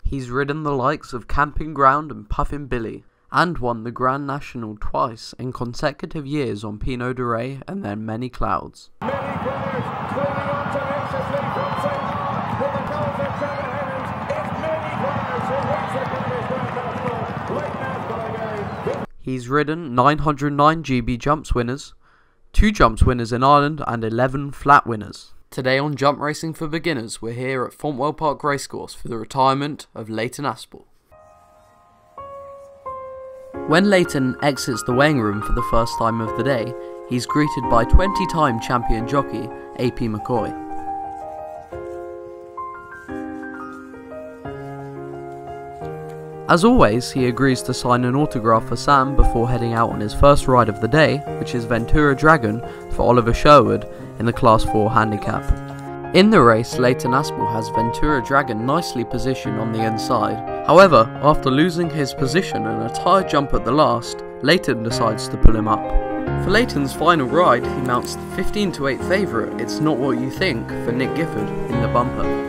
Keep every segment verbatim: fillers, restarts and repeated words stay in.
He's ridden the likes of Camping Ground and Puffin Billy, and won the Grand National twice in consecutive years on Pinot de Ray and then Many Clouds. Many players clinging on tenaciously from Saint Mark with the goals of Trevor Hemmings. It's Many players who wins the British World Cup. Leighton Aspell again. He's ridden nine hundred nine G B jumps winners, two jumps winners in Ireland and eleven flat winners. Today on Jump Racing for Beginners, we're here at Fontwell Park Racecourse for the retirement of Leighton Aspell. When Leighton exits the weighing room for the first time of the day, he's greeted by twenty-time champion jockey A P McCoy. As always, he agrees to sign an autograph for Sam before heading out on his first ride of the day, which is Ventura Dragon for Oliver Sherwood in the Class four handicap. In the race, Leighton Aspell has Ventura Dragon nicely positioned on the inside. However, after losing his position in a tired jump at the last, Leighton decides to pull him up. For Leighton's final ride, he mounts the fifteen to eight favourite It's Not What You Think for Nick Gifford in the bumper.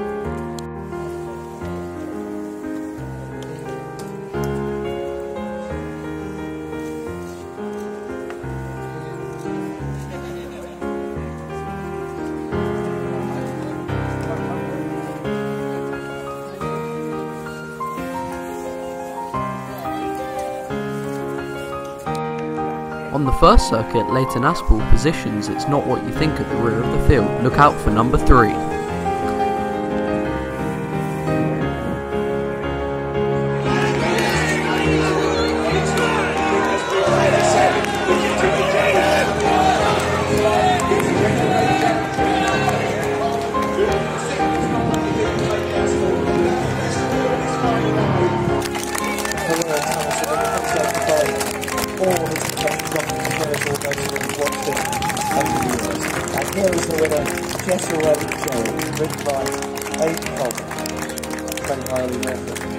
On the first circuit, Leighton Aspell positions It's Not What You Think at the rear of the field. Look out for number three. And here is the winner, Just Already Show, written by A P Cobb. Very highly rated.